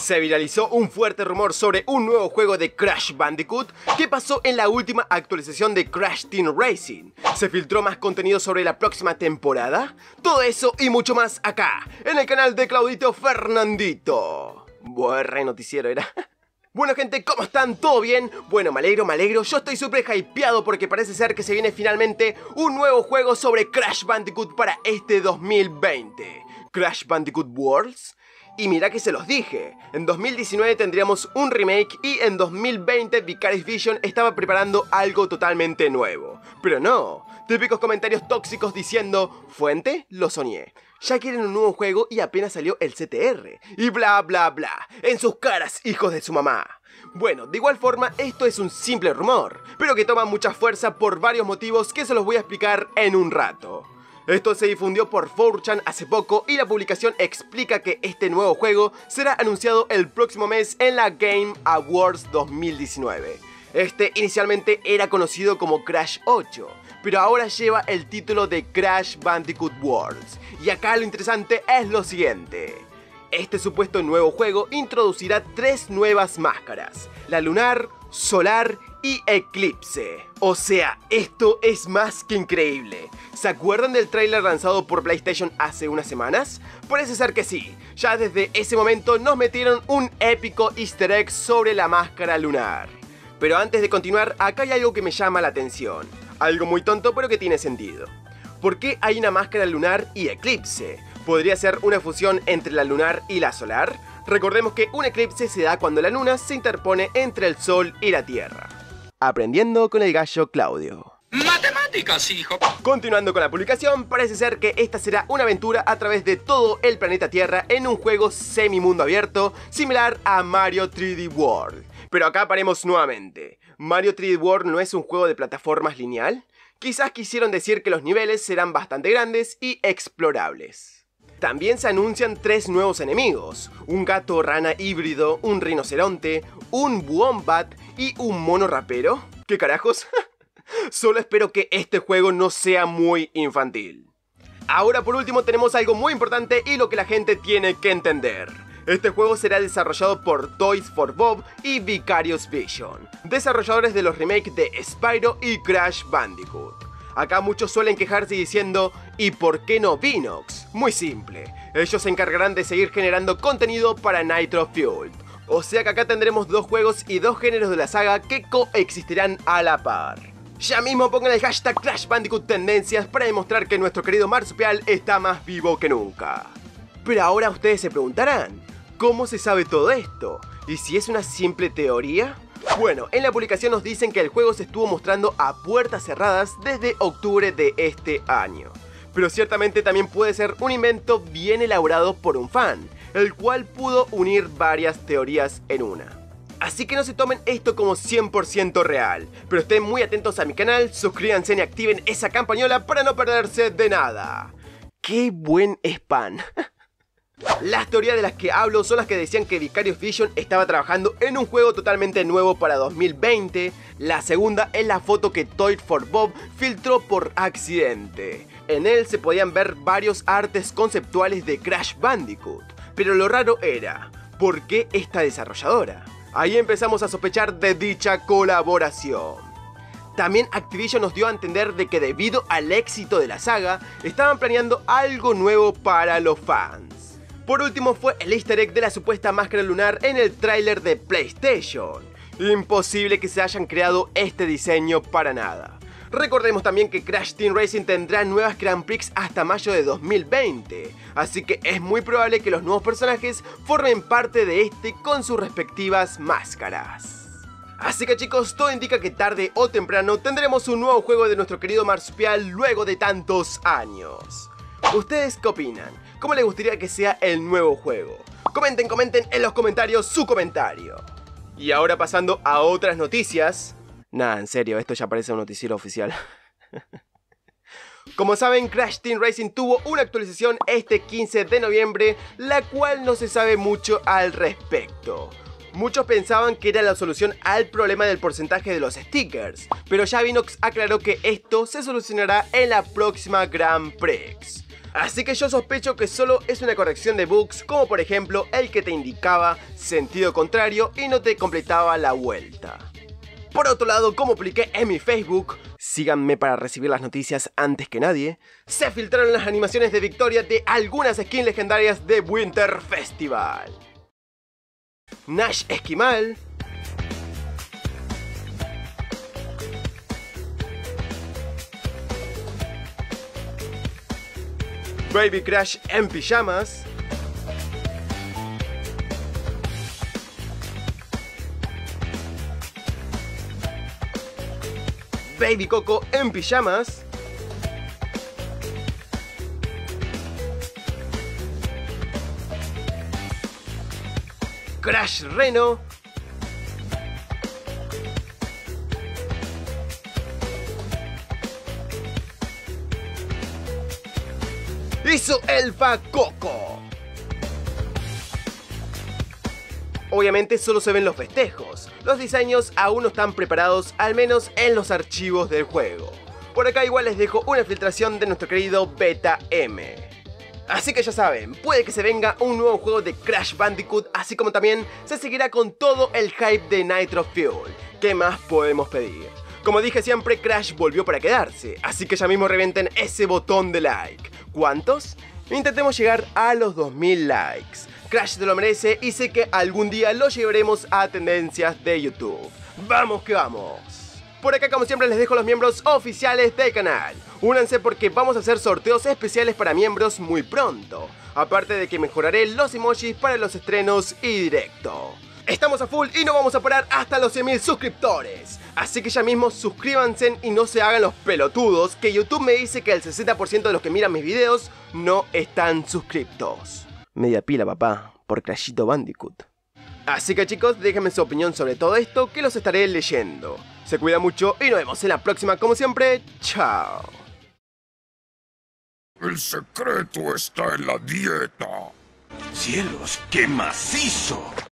Se viralizó un fuerte rumor sobre un nuevo juego de Crash Bandicoot que pasó en la última actualización de Crash Team Racing. ¿Se filtró más contenido sobre la próxima temporada? Todo eso y mucho más acá, en el canal de Claudito Fernandito. Buen noticiero era. Bueno gente, ¿cómo están? ¿Todo bien? Bueno, me alegro, yo estoy súper hypeado porque parece ser que se viene finalmente un nuevo juego sobre Crash Bandicoot para este 2020. Crash Bandicoot Worlds. Y mira que se los dije, en 2019 tendríamos un remake y en 2020 Vicarious Vision estaba preparando algo totalmente nuevo. Pero no, típicos comentarios tóxicos diciendo, fuente, lo soñé. Ya quieren un nuevo juego y apenas salió el CTR. Y bla bla bla, en sus caras, hijos de su mamá. Bueno, de igual forma, esto es un simple rumor, pero que toma mucha fuerza por varios motivos que se los voy a explicar en un rato. Esto se difundió por 4chan hace poco y la publicación explica que este nuevo juego será anunciado el próximo mes en la Game Awards 2019. Este inicialmente era conocido como Crash 8, pero ahora lleva el título de Crash Bandicoot Worlds. Y acá lo interesante es lo siguiente. Este supuesto nuevo juego introducirá 3 nuevas máscaras: la lunar, solar y eclipse. O sea, esto es más que increíble. ¿Se acuerdan del tráiler lanzado por PlayStation hace unas semanas? Parece ser que sí. Ya desde ese momento nos metieron un épico easter egg sobre la máscara lunar. Pero antes de continuar, acá hay algo que me llama la atención. Algo muy tonto pero que tiene sentido. ¿Por qué hay una máscara lunar y eclipse? ¿Podría ser una fusión entre la lunar y la solar? Recordemos que un eclipse se da cuando la luna se interpone entre el sol y la tierra. Aprendiendo con el gallo Claudio. ¡Matemáticas, hijo! Continuando con la publicación, parece ser que esta será una aventura a través de todo el planeta Tierra en un juego semi-mundo abierto, similar a Mario 3D World. Pero acá paremos nuevamente. ¿Mario 3D World no es un juego de plataformas lineal? Quizás quisieron decir que los niveles serán bastante grandes y explorables. También se anuncian 3 nuevos enemigos: un gato rana híbrido, un rinoceronte, un wombat y un mono rapero. ¿Qué carajos? Solo espero que este juego no sea muy infantil. Ahora por último tenemos algo muy importante y lo que la gente tiene que entender. Este juego será desarrollado por Toys for Bob y Vicarious Vision, desarrolladores de los remakes de Spyro y Crash Bandicoot. Acá muchos suelen quejarse diciendo, ¿y por qué no Vinox? Muy simple, ellos se encargarán de seguir generando contenido para Nitro Fueled. O sea que acá tendremos 2 juegos y 2 géneros de la saga que coexistirán a la par. Ya mismo pongan el hashtag Crash Bandicoot Tendencias para demostrar que nuestro querido marsupial está más vivo que nunca. Pero ahora ustedes se preguntarán, ¿cómo se sabe todo esto? ¿Y si es una simple teoría? Bueno, en la publicación nos dicen que el juego se estuvo mostrando a puertas cerradas desde octubre de este año. Pero ciertamente también puede ser un invento bien elaborado por un fan, el cual pudo unir varias teorías en una. Así que no se tomen esto como 100% real, pero estén muy atentos a mi canal, suscríbanse y activen esa campañola para no perderse de nada. ¡Qué buen spam! Las teorías de las que hablo son las que decían que Vicarious Vision estaba trabajando en un juego totalmente nuevo para 2020. La segunda es la foto que Toys for Bob filtró por accidente. En él se podían ver varios artes conceptuales de Crash Bandicoot. Pero lo raro era, ¿por qué esta desarrolladora? Ahí empezamos a sospechar de dicha colaboración. También Activision nos dio a entender de que debido al éxito de la saga, estaban planeando algo nuevo para los fans. Por último fue el easter egg de la supuesta máscara lunar en el tráiler de PlayStation. Imposible que se hayan creado este diseño para nada. Recordemos también que Crash Team Racing tendrá nuevas Grand Prix hasta mayo de 2020, así que es muy probable que los nuevos personajes formen parte de este con sus respectivas máscaras. Así que chicos, todo indica que tarde o temprano tendremos un nuevo juego de nuestro querido marsupial luego de tantos años. ¿Ustedes qué opinan? ¿Cómo les gustaría que sea el nuevo juego? Comenten en los comentarios su comentario. Y ahora pasando a otras noticias. Nah, en serio, esto ya parece un noticiero oficial. Como saben, Crash Team Racing tuvo una actualización este 15 de noviembre, la cual no se sabe mucho al respecto. Muchos pensaban que era la solución al problema del porcentaje de los stickers, pero ya Vinox aclaró que esto se solucionará en la próxima Grand Prix. Así que yo sospecho que solo es una corrección de bugs, como por ejemplo el que te indicaba sentido contrario y no te completaba la vuelta. Por otro lado, como publiqué en mi Facebook, síganme para recibir las noticias antes que nadie, se filtraron las animaciones de victoria de algunas skins legendarias de Winter Festival. Nash Esquimal, Baby Crash en pijamas, Baby Coco en pijamas, Crash Reno, y su elfa Coco. Obviamente solo se ven los festejos, los diseños aún no están preparados, al menos en los archivos del juego. Por acá igual les dejo una filtración de nuestro querido Beta M. Así que ya saben, puede que se venga un nuevo juego de Crash Bandicoot, así como también se seguirá con todo el hype de Nitro Fuel. ¿Qué más podemos pedir? Como dije siempre, Crash volvió para quedarse, así que ya mismo revienten ese botón de like. ¿Cuántos? Intentemos llegar a los 2000 likes. Crash te lo merece y sé que algún día lo llevaremos a tendencias de YouTube. ¡Vamos que vamos! Por acá como siempre les dejo los miembros oficiales del canal. Únanse porque vamos a hacer sorteos especiales para miembros muy pronto. Aparte de que mejoraré los emojis para los estrenos y directo. Estamos a full y no vamos a parar hasta los 100.000 suscriptores. Así que ya mismo suscríbanse y no se hagan los pelotudos, que YouTube me dice que el 60% de los que miran mis videos no están suscriptos. Media pila, papá, por Crashito Bandicoot. Así que chicos, déjenme su opinión sobre todo esto, que los estaré leyendo. Se cuida mucho y nos vemos en la próxima como siempre. Chao. El secreto está en la dieta. ¡Cielos, qué macizo!